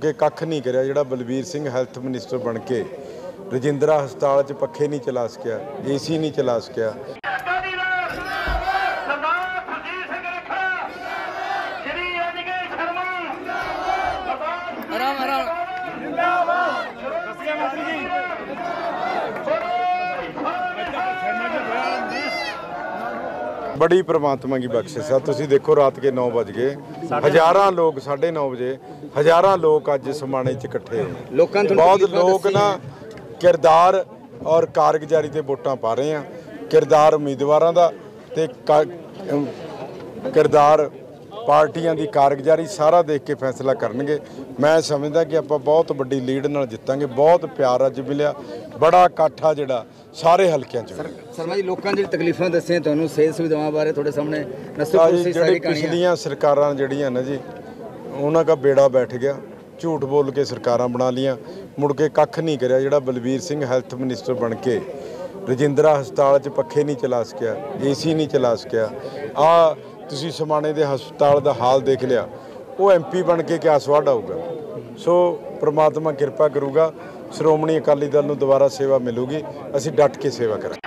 के कख नहीं करिया जिहड़ा बलबीर सिंह हैल्थ मिनिस्टर बन के रजिंद्रा हस्पताल च पखे नहीं चला सकिया, AC नहीं चला सकिया। बड़ी परमात्मा की बख्शिश है। तुसीं देखो रात के 9 बज गए, हज़ारां लोग 9:30 बजे हज़ारां लोग अज समाणे च इकट्ठे होए। बहुत लोग ना किरदार और कारगुजारी ते वोटां पा रहे हैं। किरदार उम्मीदवारां दा ते किरदार पार्टियां दी कारगुजारी सारा देख के फैसला करनगे। मैं समझदा कि आपां बहुत वड्डी लीड नाल जित्तांगे। बहुत प्यार अज मिलिया, बड़ा इकट्ठ आ जिहड़ा सारे हल्कियां च। शर्मा जी, लोकां दी तकलीफां दस्सियां तुहानूं सेहत सुविधावां बारे थोड़े सामने जिहड़ी पिछलियां सरकारां जिहड़ियां ना जी, उन्हां दा बेड़ा बैठ गया। झूठ बोल के सरकारां बना लियां, मुड़ के कख नहीं करिया जिहड़ा बलबीर सिंह हैल्थ मिनिस्टर बन के रजिंद्रा हस्पताल च पखे नहीं चला सकिया, AC नहीं चला सकिया। तुसीं समाणे दे हस्पताल दा हाल देख लिया, वो MP बन के क्या स्वाद आऊगा। सो परमात्मा किरपा करूगा, श्रोमणी अकाली दल नूं दोबारा सेवा मिलूगी। असीं डट के सेवा करांगे।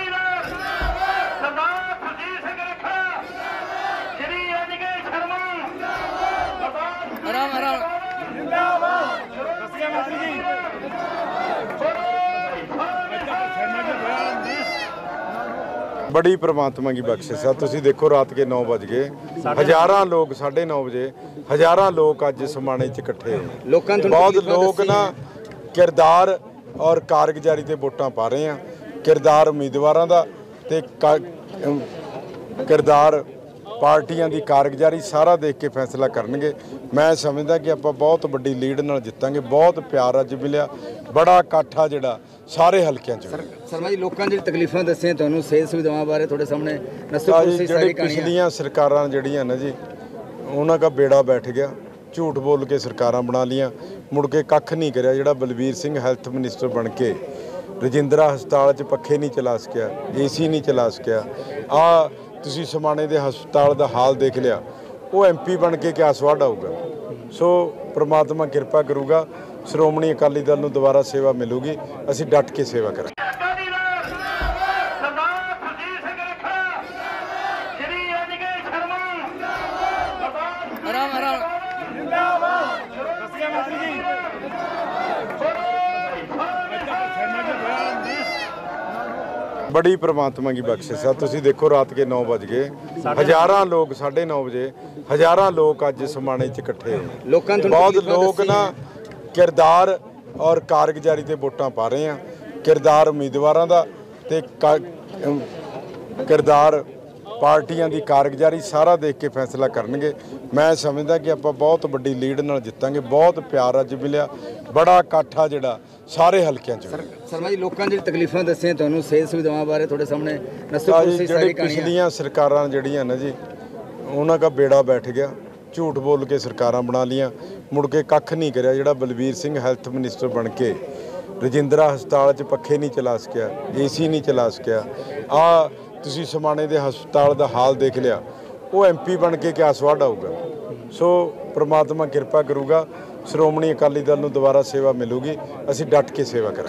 बड़ी परमात्मा की बख्शिश है। तुसीं देखो रात के 9 बज गए, हज़ारां लोग 9:30 बजे हज़ारां लोग अज समाणे च इकट्ठे होए। बहुत लोग ना किरदार और कारगुजारी ते वोटां पा रहे हैं। किरदार उम्मीदवारां दा ते किरदार पार्टियां दी कारगुजारी सारा देख के फैसला करनगे। मैं समझदा कि आपां बहुत वड्डी लीड नाल जित्तांगे। बहुत प्यार अज मिलिया, बड़ा इकट्ठ आ जिहड़ा सारे हल्कियां च। शर्मा जी, लोकां दी तकलीफां दस्सियां तुहानूं सेहत सुविधावां बारे थोड़े सामने जिहड़ी पिछलियां सरकारां जिहड़ियां ना जी, उन्हां दा बेड़ा बैठ गया। झूठ बोल के सरकारां बना लियां, मुड़ के कख नहीं करिया जिहड़ा बलबीर सिंह हैल्थ मिनिस्टर बन के रजिंद्रा हस्पताल च पखे नहीं चला सकिया, AC नहीं चला सकिया। तुसीं समाणे दे हस्पताल दा हाल देख लिया, वो MP बन के क्या स्वाद आऊगा। सो परमात्मा किरपा करूगा, श्रोमणी अकाली दल नूं दोबारा सेवा मिलूगी। असीं डट के सेवा करांगे। बड़ी परमात्मा की बख्शिश है। तुसीं देखो रात के 9 बज गए, हज़ारां लोग 9:30 बजे हज़ारां लोग अज समाणे च इकट्ठे होए। बहुत लोग ना किरदार और कारगुजारी ते वोटां पा रहे हैं। किरदार उम्मीदवारां दा ते किरदार पार्टियां दी कारगुजारी सारा देख के फैसला करनगे। मैं समझदा कि आपां बहुत वड्डी लीड नाल जित्तांगे। बहुत प्यार अज मिलिया, बड़ा इकट्ठ आ जिहड़ा सारे हल्कियां च। शर्मा जी, लोकां दी तकलीफां दस्सियां तुहानूं सेहत सुविधावां बारे थोड़े सामने जिहड़ी पिछलियां सरकारां जिहड़ियां ना जी, उन्हां दा बेड़ा बैठ गया। झूठ बोल के सरकारां बना लियां, मुड़ के कख नहीं करिया जिहड़ा बलबीर सिंह हैल्थ मिनिस्टर बन के रजिंद्रा हस्पताल च पखे नहीं चला सकिया, AC नहीं चला सकिया। तुसीं समाणे दे हस्पताल दा हाल देख लिया, वो MP बन के क्या स्वाद आऊगा। सो परमात्मा किरपा करूगा, श्रोमणी अकाली दल नूं दोबारा सेवा मिलूगी। असीं डट के सेवा करांगे।